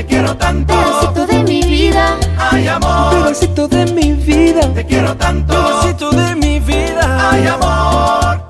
te quiero tanto. Pedacito de mi vida, Ay, amor, Pedacito de mi vida, te quiero tanto. pedacito de mi vida. Ay, amor,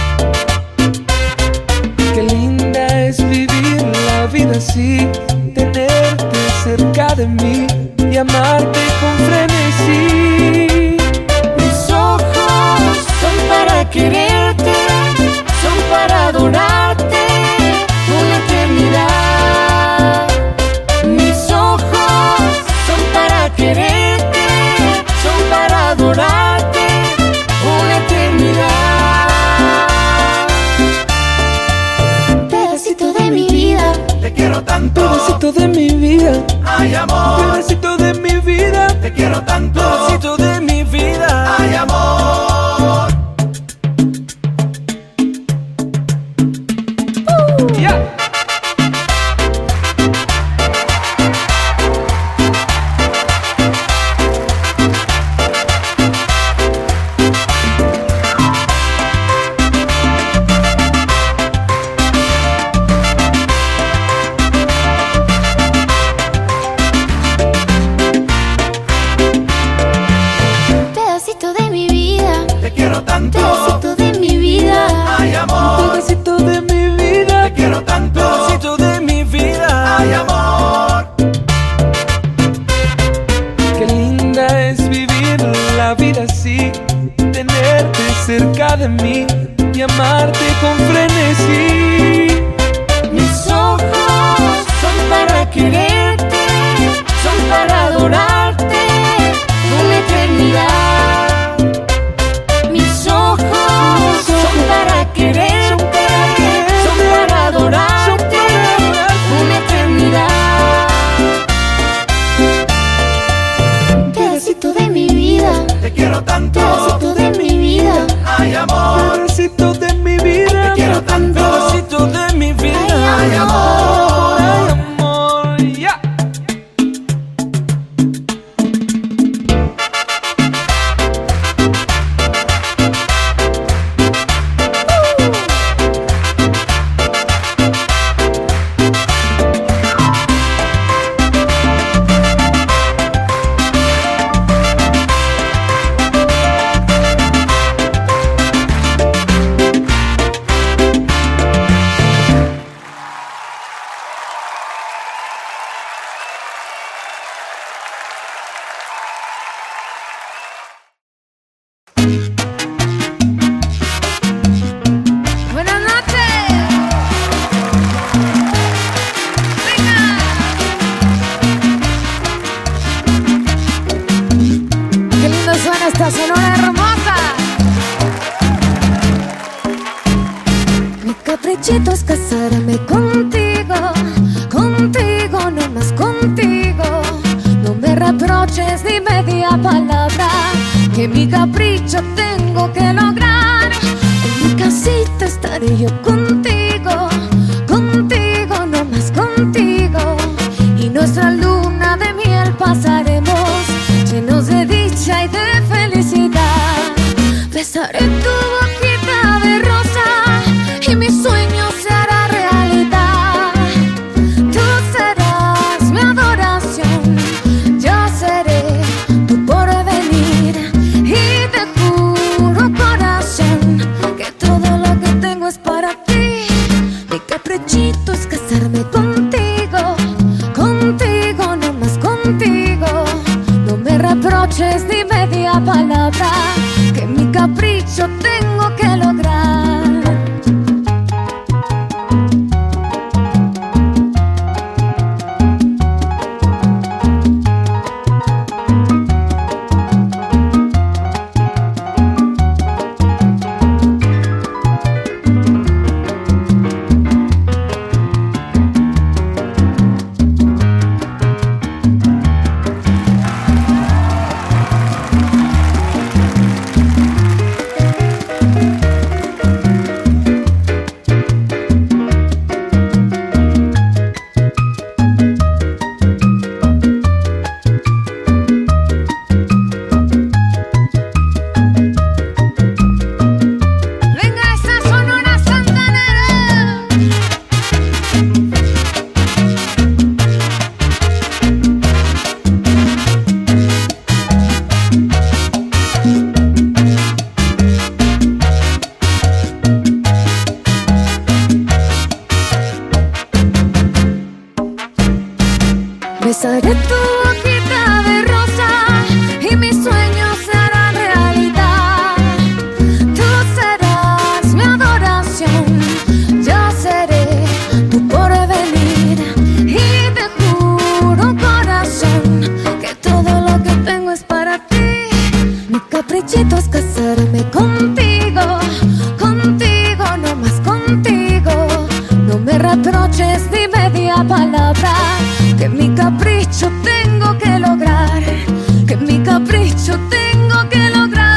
Qué linda es vivir la vida así, tenerte cerca de mí y amarte con frenesí. mis ojos son para quererte, son para adorarte una eternidad. Mis ojos son para quererte, son para adorarte una eternidad. Pedacito de mi vida, te quiero tanto. Pedacito de mi vida, Ay, amor, pedacito de mi vida, te quiero tanto. pedacito de mi vida. Ay, amor, Yeah. pedacito de mi vida, te quiero tanto. pedacito de mi vida. Ay, amor, Pedacito de mi vida, te quiero tanto. pedacito de mi vida. Ay, amor, Qué linda es vivir la vida así, tenerte cerca de mí y amarte con frenesí. Mis ojos son para quererte, son para adorarte una eternidad. Mis ojos son para quererte, son para adorarte una eternidad. Pedacito de mi vida, te quiero tanto. pedacito de mi vida. Ay, amor, Pedacito de mi vida, te quiero tanto. pedacito de mi vida. Ay, amor, Ay, amor, yeah. Buenas noches. Venga. Qué lindo suena esta sonora hermosa. Mi caprichito es casarme contigo, contigo, no más contigo. No me reproches ni media palabra, que mi capricho tengo que lograr. En mi casita estaré yo contigo, contigo, no más contigo. Y nuestra luna de miel pasaremos, llenos de dicha y de felicidad. Besaré tu boquita de rosa y mi sueño se hará realidad. Tú serás mi adoración, yo seré tu porvenir. Y te juro, corazón, que todo lo que tengo es para ti. Mi caprichito es casarme contigo, contigo, no más contigo. No me reproches ni media palabra, que mi capricho tengo que lograr. Besaré tu boquita de rosa y mis sueños se harán realidad. Tú serás mi adoración, yo seré tu porvenir. Y te juro, corazón, que todo lo que tengo es para ti. Mi caprichito es casarme contigo, contigo, no más contigo. No me reproches ni media palabra, que mi capricho tengo que lograr, que mi capricho tengo que lograr.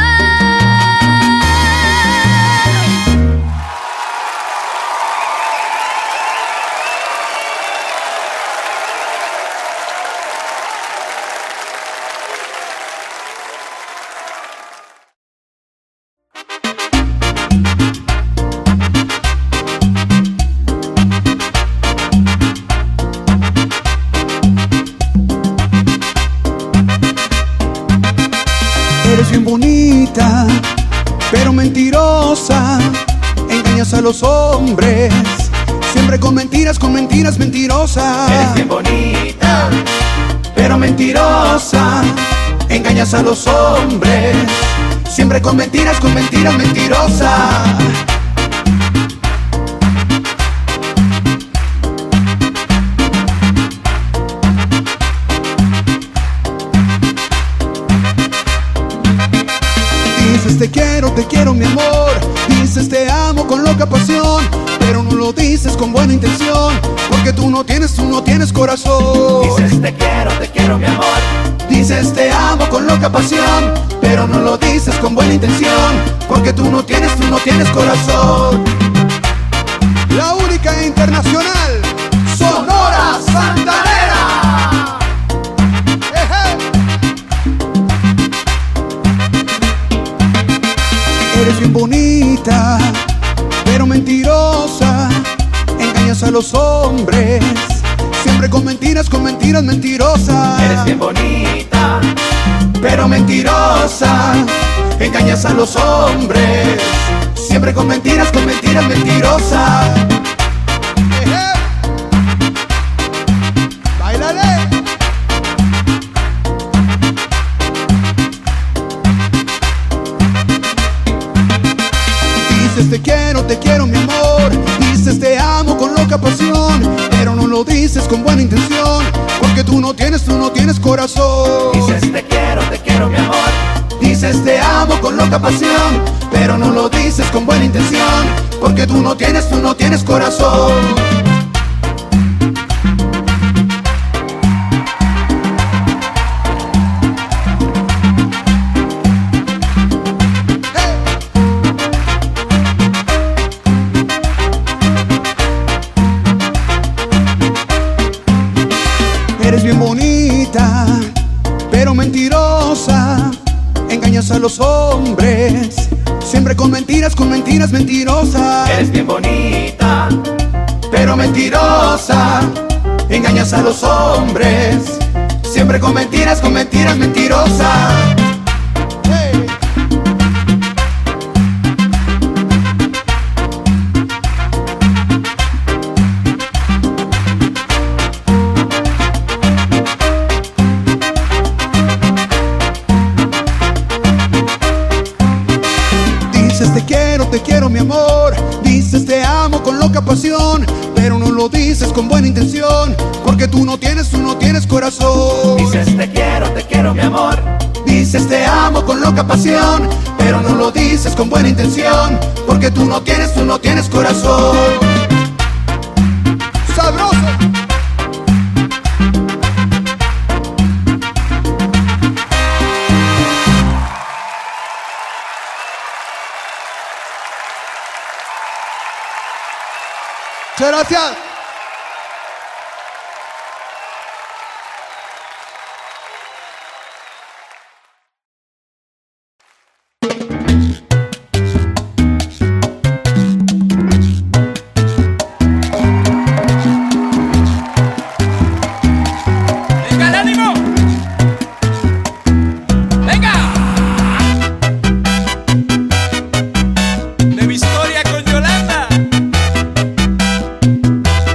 Eres bien bonita, pero mentirosa. Engañas a los hombres, siempre con mentiras, mentirosa. Eres bien bonita, pero mentirosa. Engañas a los hombres, siempre con mentiras, mentirosa. Dices te quiero mi amor. Dices te amo con loca pasión, pero no lo dices con buena intención, porque tú no tienes corazón. Dices te quiero mi amor. Dices te amo con loca pasión, pero no lo dices con buena intención, porque tú no tienes corazón. La única internacional, Sonora Santanera. Eres bien bonita, pero mentirosa. Engañas a los hombres, siempre con mentiras, mentirosa. Eres bien bonita, pero mentirosa. Engañas a los hombres, siempre con mentiras, mentirosa. ¡Báilale! Dices te quiero mi amor. Dices te amo con loca pasión, pero no lo dices con buena intención, porque tú no tienes corazón. Dices te quiero mi amor. Dices te amo con loca pasión, pero no lo dices con buena intención, porque tú no tienes corazón. Eres bien bonita, pero mentirosa. Engañas a los hombres, siempre con mentiras, mentirosa. Eres bien bonita, pero mentirosa. Engañas a los hombres, siempre con mentiras, mentirosa. Hey. Dices te quiero mi amor. Dices te amo con loca pasión, pero no lo dices con buena intención, porque tú no tienes corazón. Dices te quiero mi amor. Dices te amo con loca pasión, pero no lo dices con buena intención, porque tú no tienes corazón. ¡Sabroso! Muchas gracias. ¡Venga, el ánimo! ¡Venga! De mi historia con Yolanda.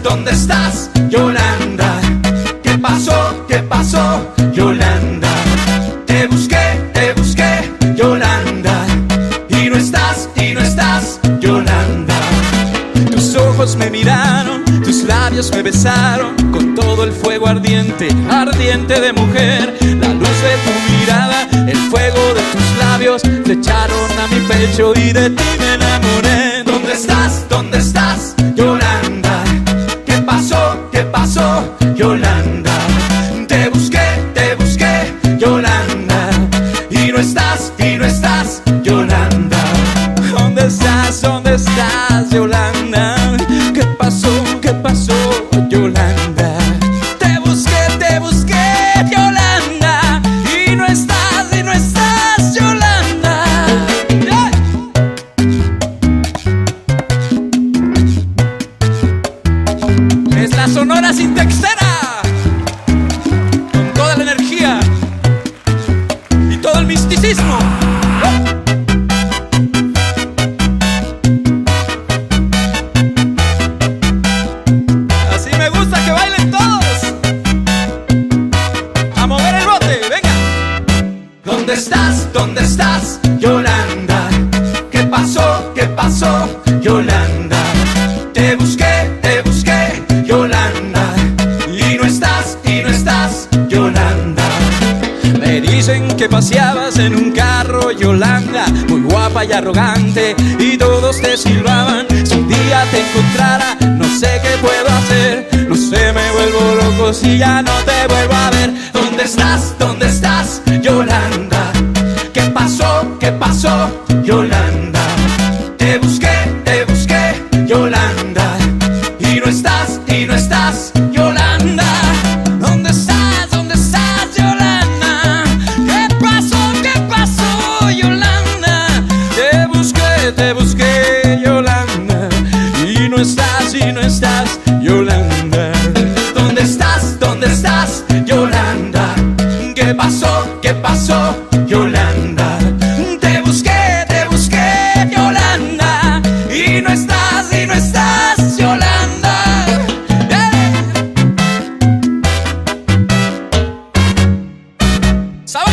¿Dónde estás, Yolanda? ¿Qué pasó? ¿Qué pasó, Yolanda? Te busqué, Yolanda, y no estás, Yolanda. Tus ojos me miraron, tus labios me besaron, con todo el fuego ardiente, ardiente de mujer. La luz de tu mirada, el fuego de tus labios, flecharon a mi pecho y de ti me enamoré. ¿Dónde estás, Yolanda? ¿Qué pasó, Yolanda? Te busqué, Yolanda, y no estás, Yolanda. ¿Dónde estás, Yolanda? ¿Qué pasó, Yolanda? Te busqué, Yolanda, y no estás, Yolanda. ¡Yeah! Es la Sonora Sintexera, con toda la energía y todo el misticismo. Así me gusta que bailen todos. A mover el bote, venga. ¿Dónde estás, Yolanda? ¿Qué pasó, Yolanda? Te busqué, Yolanda, y no estás, Yolanda. Me dicen que paseabas en un carro, Yolanda, muy guapa y arrogante, y todos te silbaban. Si un día te encontrara, no sé qué puedo hacer, no sé, me vuelvo loco si ya no te vuelvo a ver. ¿Dónde estás, Yolanda? ¿Qué pasó, Yolanda? Te busqué, Yolanda, y no estás, Yolanda. ¿Dónde estás, Yolanda? ¿Qué pasó, Yolanda? Te busqué, Yolanda, y no estás, Yolanda. ¿Dónde estás, Yolanda? ¿Qué pasó, Yolanda? Te busqué, Yolanda, y no estás, Yolanda. ¡Sabor!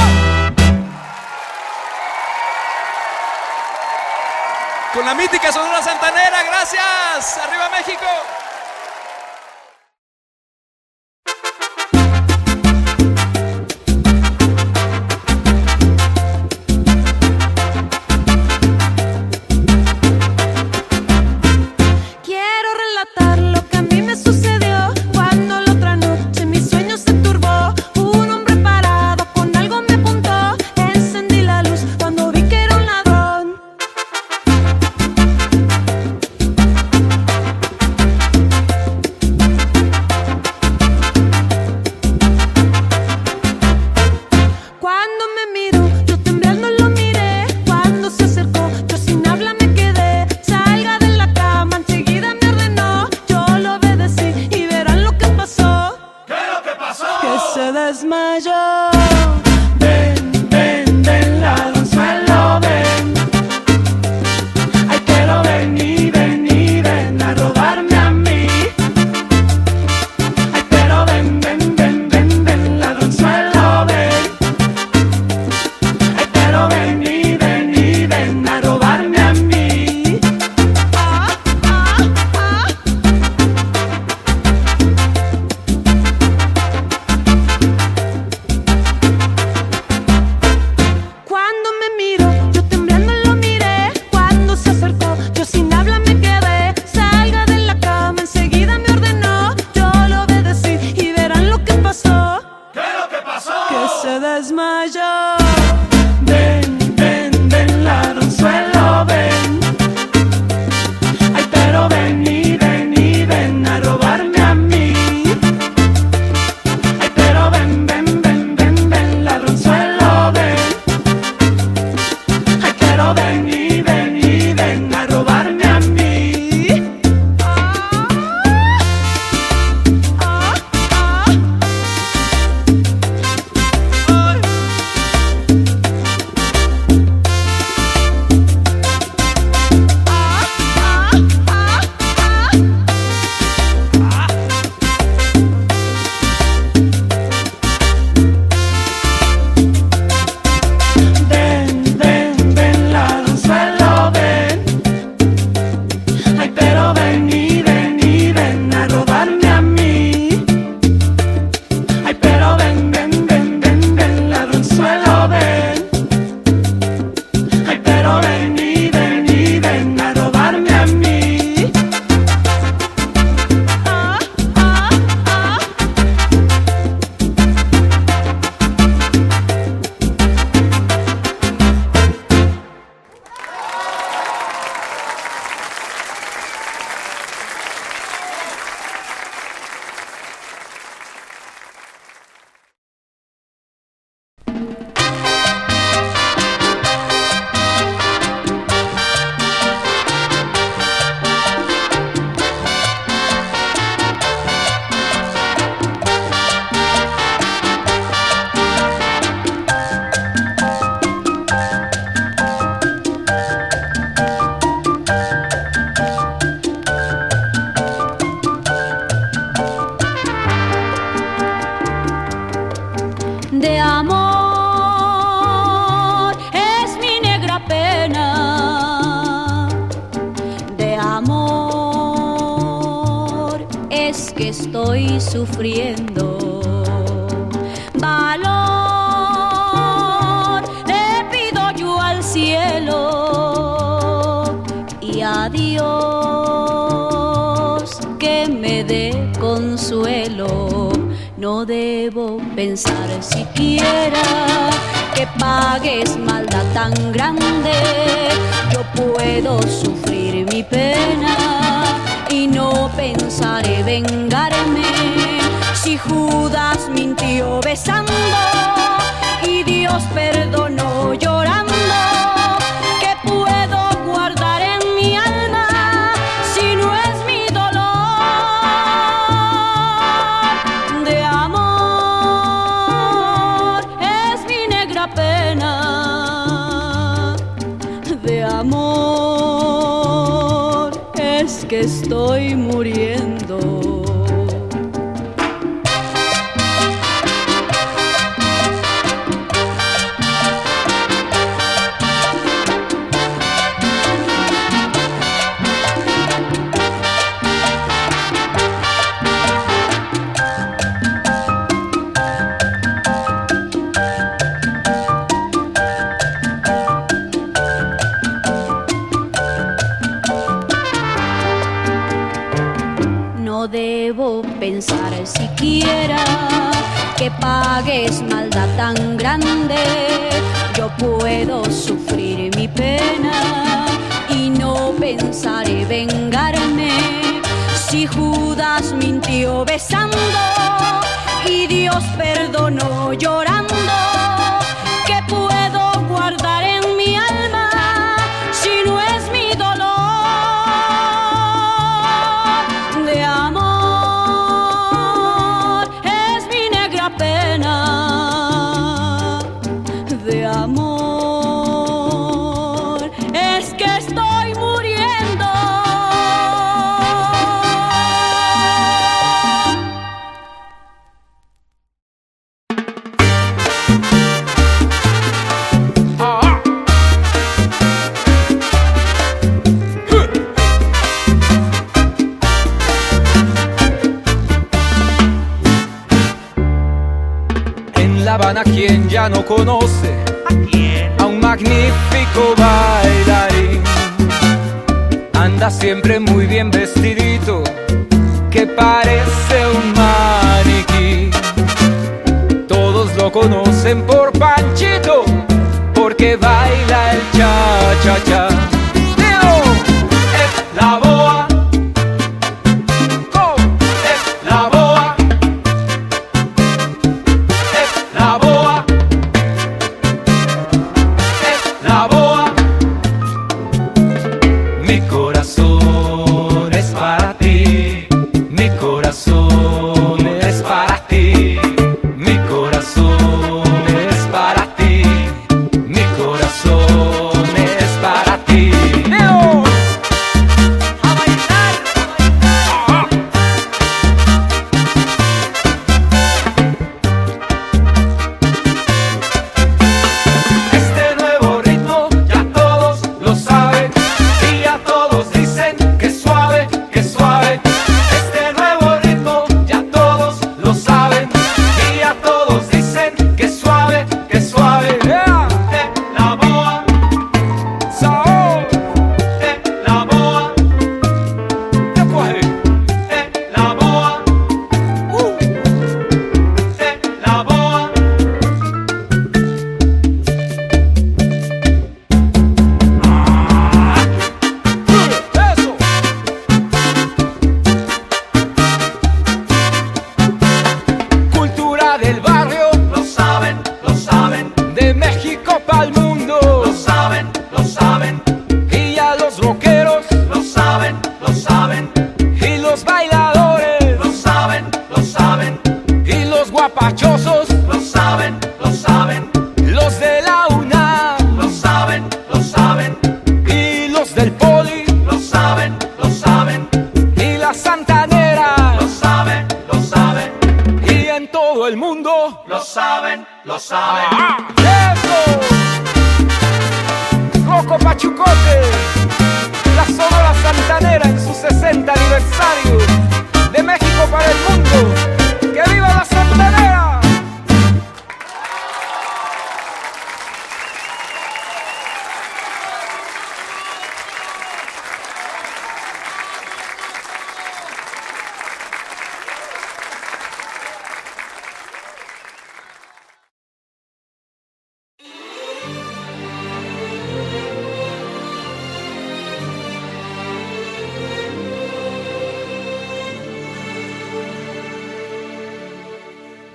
Con la mítica Sonora Santanera, gracias. ¡Arriba México! Quiero relatar lo que a mí me sucedió cuando la otra noche mi sueño se turbó. Un hombre parado con algo me apuntó. Encendí la luz cuando vi que era un ladrón. amor es que estoy sufriendo. Valor le pido yo al cielo y a Dios que me dé consuelo. No debo pensar siquiera que pagues maldad tan grande. Yo puedo sufrir mi pena y no pensaré vengarme. Si Judas mintió besando y Dios perdonó llorando, ¿qué puedo guardar en mi alma si no es mi dolor de amor? Es mi negra pena de amor, es que estoy muriendo. No debo pensar siquiera que pagues maldad tan grande. Yo puedo sufrir mi pena y no pensaré vengarme. Si Judas mintió besando y Dios perdonó llorando, ¿qué puedo guardar en mi alma si no es mi dolor de amor? Es mi negra pena de amor, es que estoy muriendo. En La Habana, quien ya no conoce a un magnífico bailarín, anda siempre muy bien vestidito, que parece un maniquí. Todos lo conocen por Panchito, porque baila el cha-cha-cha. Es la boa, es la boa, es la boa, es la boa. Mi corazón es para ti, mi corazón es para ti, mi corazón es para ti, mi corazón es para ti. ¡Leo! ¡A bailar! Este nuevo ritmo ya todos lo saben y ya todos dicen que suave, que suave. Este nuevo ritmo ya todos lo saben y ya todos dicen que suave, que suave. Yeah. La boa, Sao, la boa, ya coge. La boa, la boa. Eso. Cultura del barrio, lo saben, de México pa'l mundo, lo saben, y a los rockeros, lo saben, y los bailadores, lo saben, y los guapachosos, lo saben, los de la UNAM, lo saben, y los del Poli, lo saben, y la Santanera, lo saben, y en todo el mundo, lo saben. ¡Eso! Coco Pachucote, la Sonora Santanera.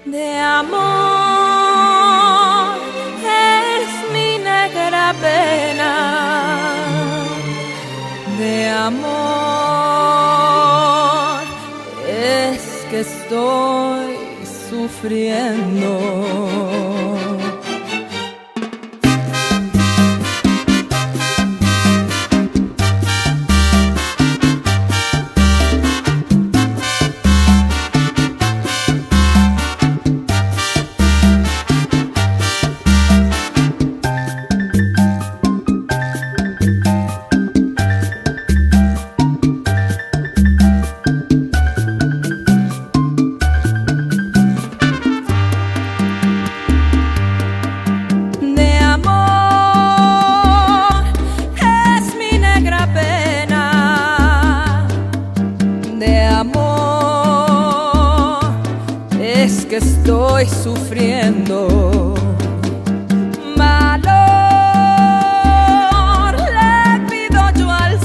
de amor es mi negra pena, de amor es que estoy sufriendo. Estoy sufriendo. Valor le pido yo al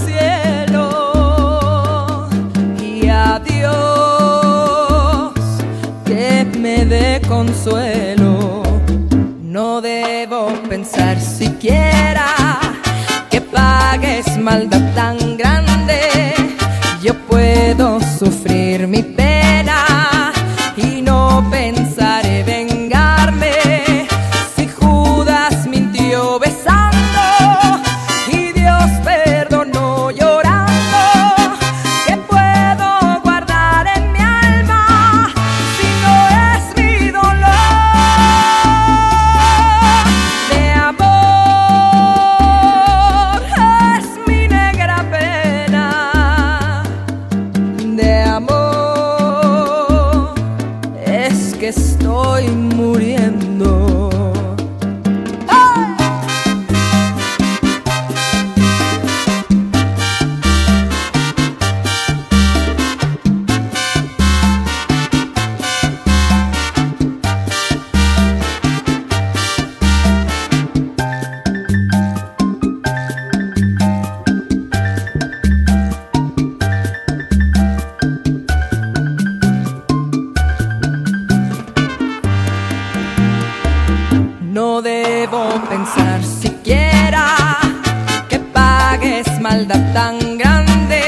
cielo y a Dios que me dé consuelo. No debo pensar siquiera que pagues maldad tan grande. Yo puedo sufrir mi pena y no pensaré vengarme. Si Judas mintió besando y Dios perdonó llorando, ¿qué puedo guardar en mi alma si no es mi dolor? De amor es mi negra pena, de amor que estoy muriendo. No debo pensar siquiera que pagues maldad tan grande.